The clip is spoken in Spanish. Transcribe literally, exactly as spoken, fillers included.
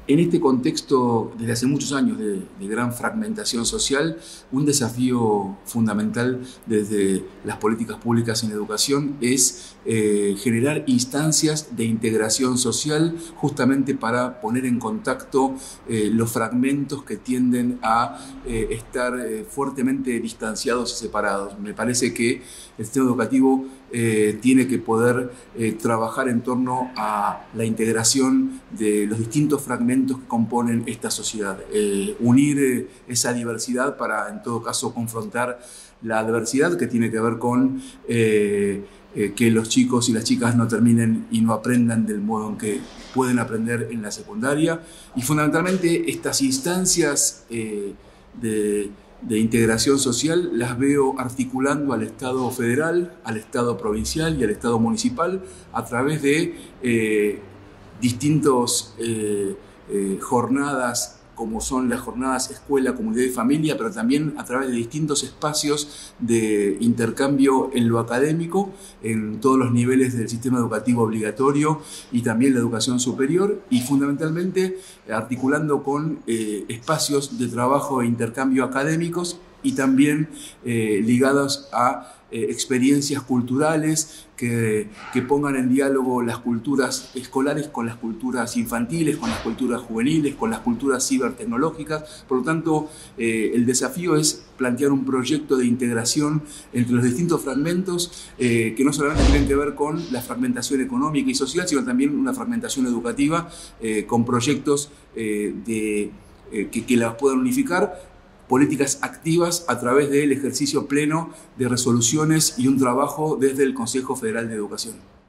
En este contexto, desde hace muchos años de, de gran fragmentación social, un desafío fundamental desde las políticas públicas en educación es eh, generar instancias de integración social justamente para poner en contacto eh, los fragmentos que tienden a eh, estar eh, fuertemente distanciados y separados. Me parece que el sistema educativo eh, tiene que poder eh, trabajar en torno a la integración de los distintos fragmentos que componen esta sociedad, eh, unir eh, esa diversidad para en todo caso confrontar la adversidad que tiene que ver con eh, eh, que los chicos y las chicas no terminen y no aprendan del modo en que pueden aprender en la secundaria, y fundamentalmente estas instancias eh, de de integración social las veo articulando al Estado federal, al Estado provincial y al Estado municipal a través de eh, distintos eh, eh, jornadas, como son las jornadas escuela, comunidad y familia, pero también a través de distintos espacios de intercambio en lo académico, en todos los niveles del sistema educativo obligatorio y también la educación superior, y fundamentalmente articulando con eh, espacios de trabajo e intercambio académicos y también eh, ligados a eh, experiencias culturales que, que pongan en diálogo las culturas escolares con las culturas infantiles, con las culturas juveniles, con las culturas cibertecnológicas. Por lo tanto, eh, el desafío es plantear un proyecto de integración entre los distintos fragmentos eh, que no solamente tienen que ver con la fragmentación económica y social, sino también una fragmentación educativa eh, con proyectos eh, de, eh, que, que las puedan unificar, políticas activas a través del ejercicio pleno de resoluciones y un trabajo desde el Consejo Federal de Educación.